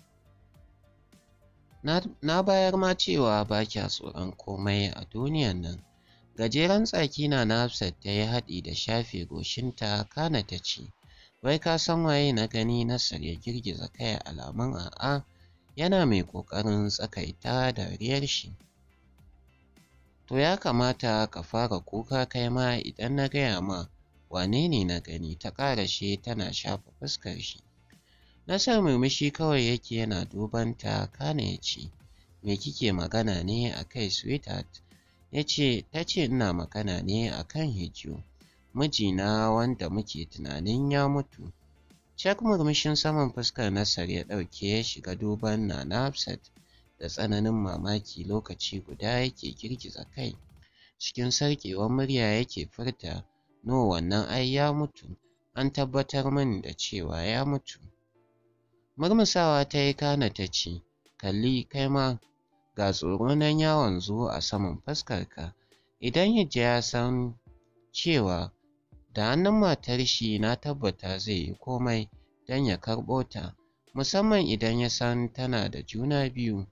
Na, na bayar ma cewa ba kya tsoron komai a duniyan nan. Gajeren tsaki Nana Hafsat ta yi haɗi da shafe goshinta kana ta ce wai ka san waye na gani? Nasar ya girgiza kai alamun a'a yana mai ƙoƙarin tsakaita dariyar shi. To ya kamata ka fara kuka kai ma idan na gaya ma wane ne na gani. Ta ƙarashe tana shafa fuskar shi. Nasar murmushi kawai yake yana duban ta kana ya ce me kike magana ne a kai sweetheart? Ya ce ta ce ina magana ne a kan Hijo, mijina wanda muke tunanin ya mutu. Cak murmushin saman fuskar Nasar ya ɗauke ya shiga duban Nana Hafsat da tsananin mamaki lokaci guda yake girgiza kai. Cikin sarƙewar murya yake furta no wannan ai ya mutu. An tabbatar min da cewa ya mutu. Murmusawa ta yi kana ta ce kalli kai ma ga tsoro nan ya wanzu a saman fuskarka. Idan Hijja ya san cewa da hannun matar shi na tabbata zai yi komai don ya karɓo ta, musamman idan ya san tana da juna biyu.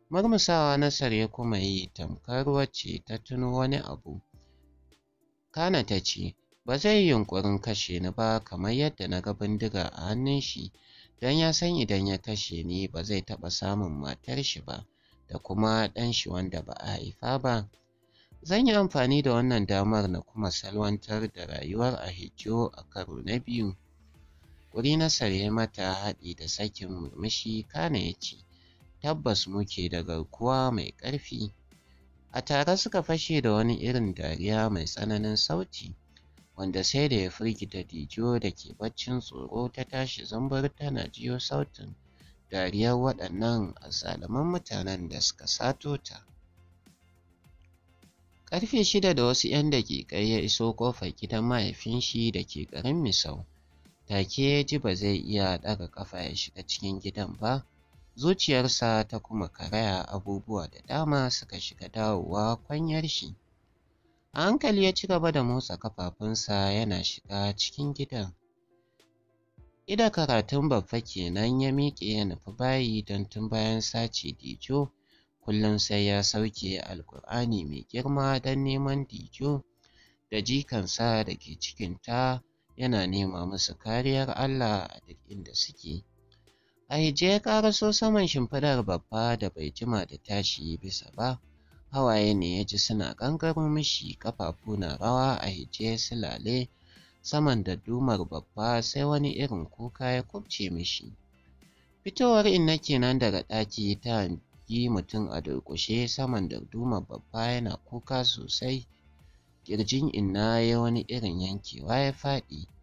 Murmusawa Nasar ya kuma yi tamkar wacce ta tuno wani abu. Kana ta ce, ba zai yi yunƙurin kashe ni ba kamar yadda na ga bindiga a hannun shi, don ya san idan ya kashe ni ba zai taɓa samun matar shi ba da kuma ɗan shi wanda ba a haifa ba. Zan yi amfani da wannan damar na kuma salwantar da rayuwar Ahijjo a karo na biyu. Ƙuri Nasar ya mata haɗi da sakin murmushi kana ya ce, tabbas muke da garkuwa mai ƙarfi. A tare suka fashe da wani irin dariya mai tsananin sauti, wanda sai da ya firgita Dije da ke baccin tsoro ta tashi zambar tana jiyo sautin dariyar waɗannan azzaluman mutanen da suka sato ta. Ƙarfe shida da wasu ‘yan daƙiƙai ya iso ƙofar gidan mahaifin shi da ke garin Misau. Take ya ji ba zai iya ɗaga ƙafa ya shiga cikin gidan ba. Zuciyarsa ta kuma karaya, abubuwa da dama suka shiga dawowa kwanyar shi. A hankali ya ci gaba da motsa ƙafafunsa yana shiga cikin gidan. Ida karatun Baffa kenan ya miƙe ya nufi bayi don tun bayan sace Dijo kullum sai ya sauke Alƙur'ani mai girma don neman Dijo da jikansa da ke cikinta, yana nema musu kariyar Allah a duk inda suke. Ahijjo ya ƙaraso saman shimfiɗar Baffa da bai jima da tashi bisa ba. Hawaye ne ya ji suna gangaro mishi, ƙafafu na rawa. Ahijjo ya silale saman daddumar Baffa sai wani irin kuka ya kubce mishi. Fitowar Inna kenan daga ɗaki ta hangi mutum a durƙushe saman daddumar Baffa yana kuka sosai. Ƙirjin Inna ya wani irin yankewa ya faɗi.